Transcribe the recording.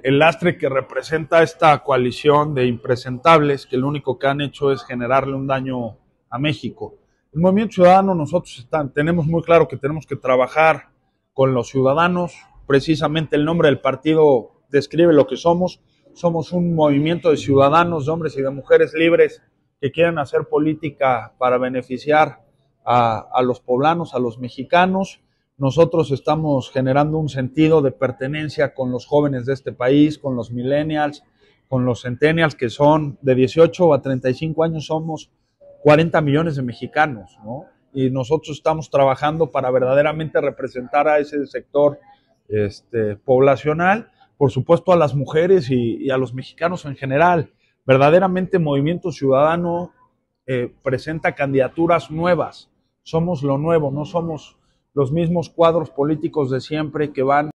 el lastre que representa esta coalición de impresentables que lo único que han hecho es generarle un daño a México. El Movimiento Ciudadano, nosotros tenemos muy claro que tenemos que trabajar con los ciudadanos. Precisamente el nombre del partido describe lo que somos. Somos un movimiento de ciudadanos, de hombres y de mujeres libres que quieren hacer política para beneficiar a los poblanos, a los mexicanos. Nosotros estamos generando un sentido de pertenencia con los jóvenes de este país, con los millennials, con los centennials, que son de 18 a 35 años, somos 40 millones de mexicanos, ¿no? Y nosotros estamos trabajando para verdaderamente representar a ese sector poblacional, por supuesto a las mujeres y a los mexicanos en general. Verdaderamente Movimiento Ciudadano presenta candidaturas nuevas. Somos lo nuevo, no somos los mismos cuadros políticos de siempre que van